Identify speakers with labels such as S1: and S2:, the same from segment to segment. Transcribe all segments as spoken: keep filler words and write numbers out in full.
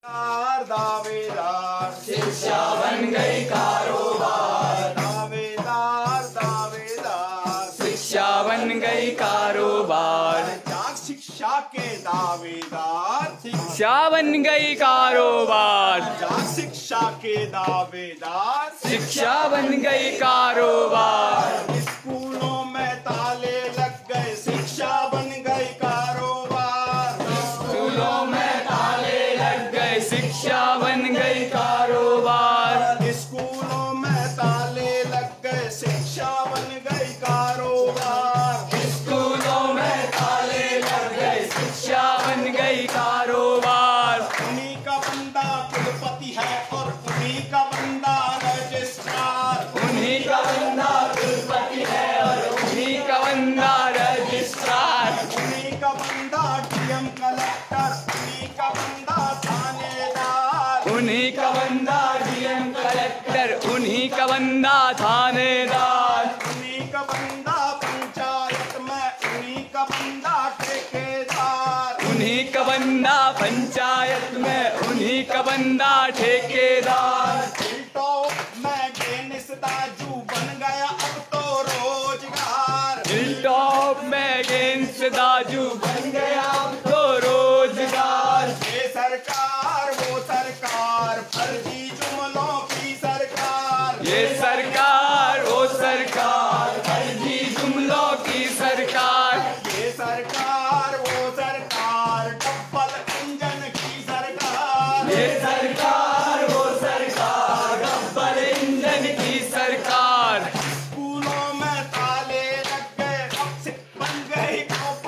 S1: दावेदार
S2: शिक्षा बन गई कारोबार।
S1: दावेदार दावेदार
S2: शिक्षा बन गई कारोबार।
S1: जाग शिक्षा के दावेदार
S2: शिक्षा बन गई कारोबार।
S1: जाग शिक्षा के दावेदार
S2: शिक्षा बन गई कारोबार।
S1: स्कूलों में ताले लग गए शिक्षा बन गई कारोबार।
S2: स्कूलों में ताले लग गए शिक्षा बन गई कारोबार।
S1: स्कूलों में ताले लग गए शिक्षा बन गई कारोबार।
S2: स्कूलों में ताले लग गए शिक्षा बन गई कारोबार।
S1: उन्हीं का बंदा कुलपति है और उन्हीं का बंदा रजिस्ट्रार।
S2: उन्हीं का बंदा कुलपति है और उन्हीं का बंदा रजिस्ट्रार।
S1: उन्हीं का बंदा डीएम कलेक्टर, उन्हीं का बंदा थानेदार।
S2: उन्हीं का बंदा डीएम कलेक्टर, उन्हीं का बंदा थानेदार।
S1: उन्हीं का बंदा पंचायत में, उन्हीं का बंदा ठेकेदार।
S2: उन्हीं का बंदा पंचायत में, उन्हीं का बंदा ठेकेदार।
S1: हिलटॉप में गेनिस दाजू बन गया अब तो रोजगार।
S2: हिलटॉप में गेंस दाजू बन गया अब तो रोजगार।
S1: ये सरकार वो सरकार, फर्जी जुमलों की सरकार।
S2: ये सरकार वो सरकार, फर्जी जुमलों की सरकार।
S1: ये सरकार वो सरकार, डब्बल इंजन की सरकार।
S2: ये सरकार वो सरकार, डब्बल इंजन की सरकार।
S1: स्कूलों में ताले लग गए अब से बन गई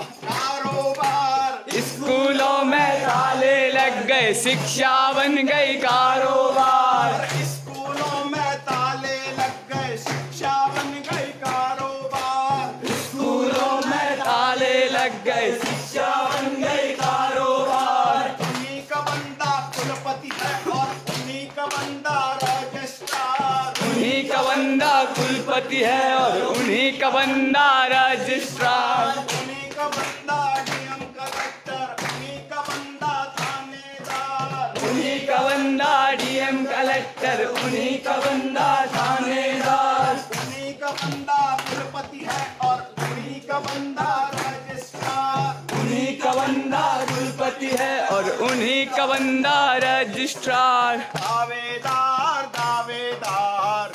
S1: कारोबार।
S2: स्कूलों में ताले लग गए शिक्षा बन गई कारोबार।
S1: स्कूलों में ताले लग गए शिक्षा बन गई कारोबार।
S2: स्कूलों में ताले लग गए शिक्षा बन गई कारोबार।
S1: उन्हीं का बंदा कुलपति है और उन्हीं का बंदा रजिस्ट्रार।
S2: उन्हीं का बंदा कुलपति है और उन्हीं का बंदा रजिस्ट्रार।
S1: उन्हीं का बंदा डीएम कलेक्टर, उन्हीं का बंदा थानेदार।
S2: उन्हीं का बंदा डीएम कलेक्टर, उन्हीं का बंदा थानेदार।
S1: उन्हीं का बंदा कुलपति है और उन्हीं का बंदा रजिस्ट्रार।
S2: उन्हीं का बंदा कुलपति है और उन्हीं का बंदा रजिस्ट्रार।
S1: दावेदार दावेदार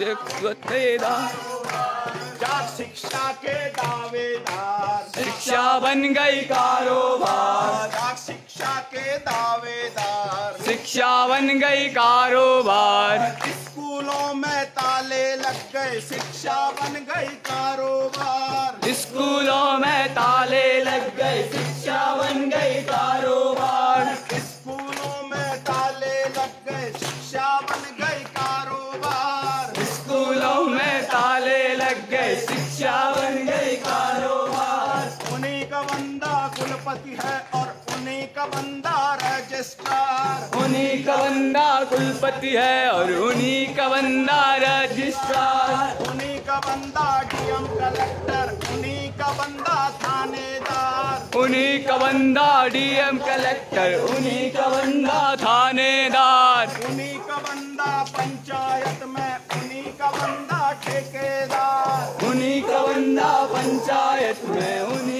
S1: जाग शिक्षा के दावेदार।
S2: शिक्षा बन गई कारोबार।
S1: जाग शिक्षा के दावेदार।
S2: शिक्षा बन गई कारोबार।
S1: स्कूलों में ताले लग गए शिक्षा बन गई कारोबार।
S2: स्कूलों में ताले लग गए शिक्षा बन गई कारोबार।
S1: स्कूलों में ताले लग गए शिक्षा बन गई कारोबार।
S2: स्कूलों में ताले लग गए शिक्षा बन गई कारोबार।
S1: उन्हीं का बंदा कुलपति है और उन्हीं का बंदा रजिस्ट्रार।
S2: उन्हीं का बंदा कुलपति है और उन्हीं का बंदा रजिस्ट्रार।
S1: उन्हीं का बंदा डीएम कलेक्टर, उन्हीं का बंदा थानेदार।
S2: उन्हीं का बंदा डीएम कलेक्टर, उन्हीं का बंदा थानेदार।
S1: उन्हीं का बंदा पंचायत में, उन्हीं का बंदा ठेकेदार।
S2: उन्हीं का बंदा पंचायत में, उन्हीं